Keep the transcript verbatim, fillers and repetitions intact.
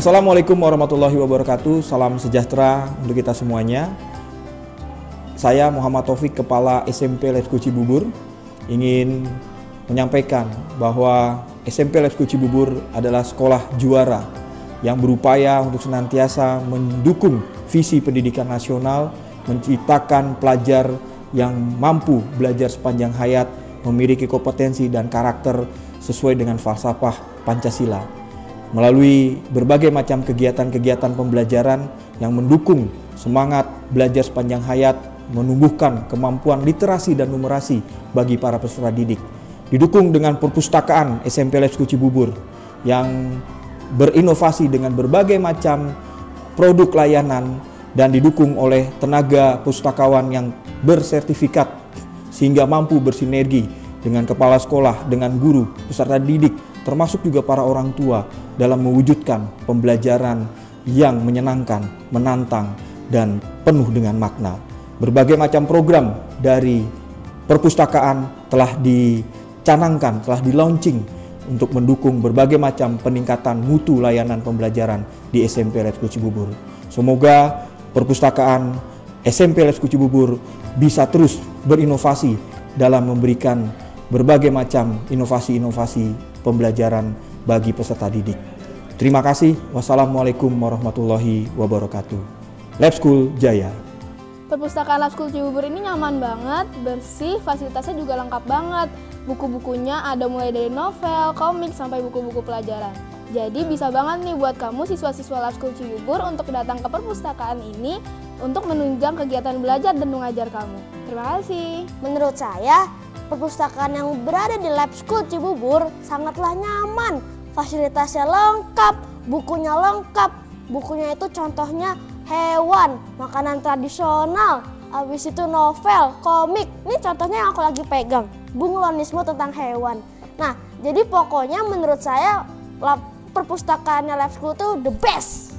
Assalamualaikum warahmatullahi wabarakatuh. Salam sejahtera untuk kita semuanya. Saya Muhammad Taufik, Kepala S M P Lab School Cibubur, ingin menyampaikan bahwa S M P Lab School Cibubur adalah sekolah juara yang berupaya untuk senantiasa mendukung visi pendidikan nasional, menciptakan pelajar yang mampu belajar sepanjang hayat, memiliki kompetensi dan karakter sesuai dengan falsafah Pancasila. Melalui berbagai macam kegiatan-kegiatan pembelajaran yang mendukung semangat belajar sepanjang hayat, menumbuhkan kemampuan literasi dan numerasi bagi para peserta didik. Didukung dengan perpustakaan S M P Lab School Cibubur yang berinovasi dengan berbagai macam produk layanan dan didukung oleh tenaga pustakawan yang bersertifikat sehingga mampu bersinergi dengan kepala sekolah, dengan guru, peserta didik, termasuk juga para orang tua dalam mewujudkan pembelajaran yang menyenangkan, menantang, dan penuh dengan makna. Berbagai macam program dari perpustakaan telah dicanangkan, telah di-launching untuk mendukung berbagai macam peningkatan mutu layanan pembelajaran di S M P Lab School Cibubur. Semoga perpustakaan S M P Lab School Cibubur bisa terus berinovasi dalam memberikan berbagai macam inovasi-inovasi pembelajaran bagi peserta didik. Terima kasih. Wassalamualaikum warahmatullahi wabarakatuh. Lab School Jaya. Perpustakaan Lab School Cibubur ini nyaman banget, bersih, fasilitasnya juga lengkap banget. Buku-bukunya ada mulai dari novel, komik, sampai buku-buku pelajaran. Jadi bisa banget nih buat kamu siswa-siswa Lab School Cibubur untuk datang ke perpustakaan ini untuk menunjang kegiatan belajar dan mengajar kamu. Terima kasih. Menurut saya, perpustakaan yang berada di Lab School Cibubur sangatlah nyaman. Fasilitasnya lengkap, bukunya lengkap. Bukunya itu contohnya hewan, makanan tradisional, habis itu novel, komik. Ini contohnya yang aku lagi pegang, Bunglonnisme tentang hewan. Nah, jadi pokoknya menurut saya perpustakaannya Lab School itu the best.